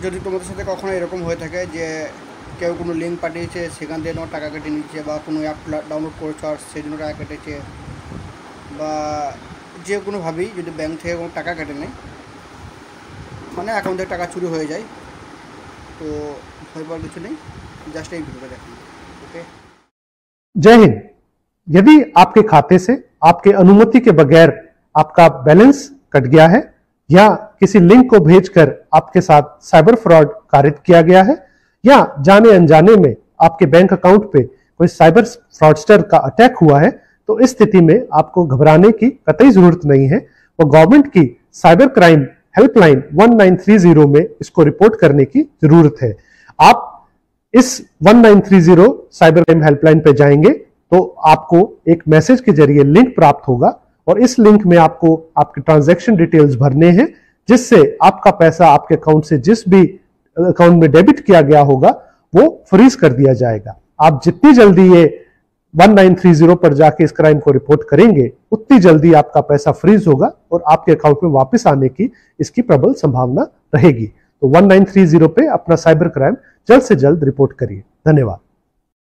যদি তোমাদের সাথে কখনো এরকম হয়ে থাকে যে কেউ কোনো লিঙ্ক পাঠিয়েছে, সেখান থেকে তোমার টাকা কেটে নিচ্ছে, বা কোনো অ্যাপ ডাউনলোড করেছো আর সেই জন্য টাকা কেটেছে, বা যে কোনোভাবেই যদি ব্যাংক থেকে কোনো টাকা কেটে নেয়, মানে অ্যাকাউন্ট থেকে টাকা চুরি হয়ে যায়, তো ভয় পাওয়ার কিছু নেই, জাস্ট এই ভিডিওটা দেখুন। ओके। जय हिंद। यदि आपके खाते से आपके अनुमति के बगैर आपका बैलेंस कट गया है या किसी लिंक को भेजकर आपके साथ साइबर फ्रॉड कारित किया गया है या जाने अनजाने में आपके बैंक अकाउंट पे कोई साइबर फ्रॉडस्टर का अटैक हुआ है, तो इस स्थिति में आपको घबराने की कतई जरूरत नहीं है। वो गवर्नमेंट की साइबर क्राइम हेल्पलाइन 1930 में इसको रिपोर्ट करने की जरूरत है। आप इस 1930 साइबर क्राइम हेल्पलाइन पे जाएंगे तो आपको एक मैसेज के जरिए लिंक प्राप्त होगा और इस लिंक में आपको आपके ट्रांजैक्शन डिटेल्स भरने हैं, जिससे आपका पैसा आपके अकाउंट से जिस भी अकाउंट में डेबिट किया गया होगा वो फ्रीज कर दिया जाएगा। आप जितनी जल्दी ये 1930 पर जाके इस क्राइम को रिपोर्ट करेंगे, उतनी जल्दी आपका पैसा फ्रीज होगा और आपके अकाउंट में वापस आने की इसकी प्रबल संभावना रहेगी। तो 1930 पे अपना साइबर क्राइम जल्द से जल्द रिपोर्ट करिए। धन्यवाद।